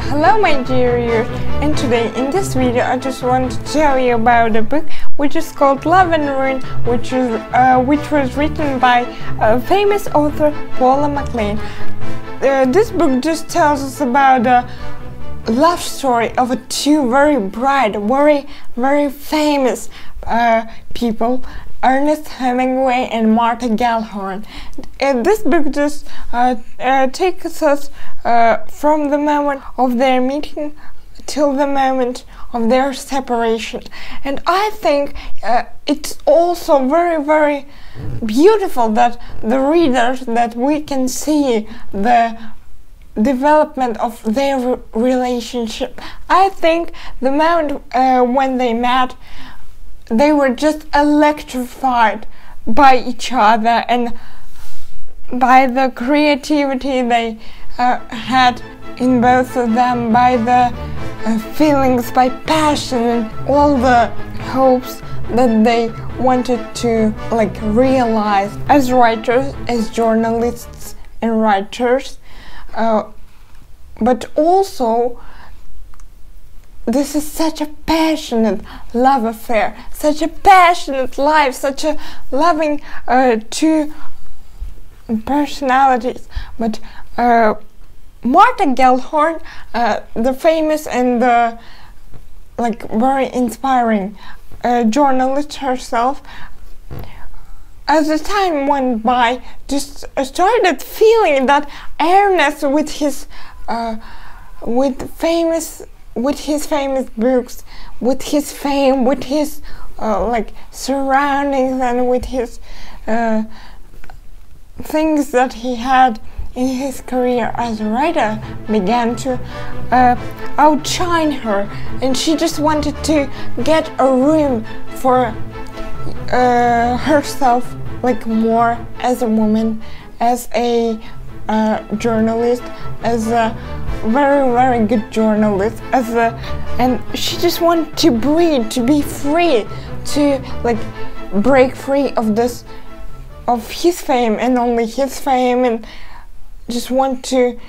Hello my dear readers, and today in this video I just want to tell you about a book which is called Love and Ruin, which was written by famous author Paula McLain. This book just tells us about a love story of two very bright, very famous people, Ernest Hemingway and Martha Gellhorn. This book just takes us from the moment of their meeting till the moment of their separation. And I think it's also very beautiful that the readers, that we can see the development of their relationship. I think the moment when they met, they were just electrified by each other and by the creativity they had in both of them, by the feelings, by passion, and all the hopes that they wanted to realize as writers, as journalists and writers. But also, this is such a passionate love affair, such a passionate life, such a loving two personalities. But Martha Gellhorn, the famous and the very inspiring journalist herself, as the time went by, just started feeling that Ernest, with his famous books, with his fame, with his surroundings, and with his things that he had in his career as a writer, began to outshine her, and she just wanted to get a room for herself, more as a woman, as a journalist, as a very good journalist, and she just wanted to breathe, to be free, to break free of his fame and only his fame, and just want to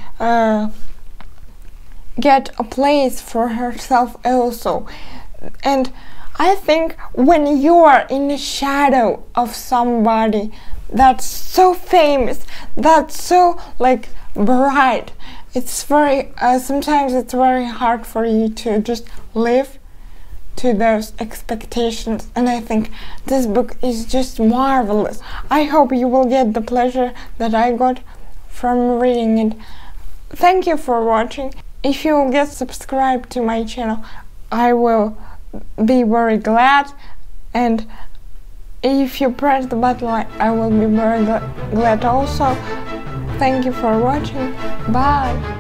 get a place for herself also. And I think when you are in the shadow of somebody that's so famous, that's so bright, it's very sometimes it's very hard for you to just live to those expectations. And I think this book is just marvelous. I hope you will get the pleasure that I got from reading it. Thank you for watching. If you will get subscribed to my channel, I will be very glad, and if you press the button, I will be very glad also. Thank you for watching. Bye.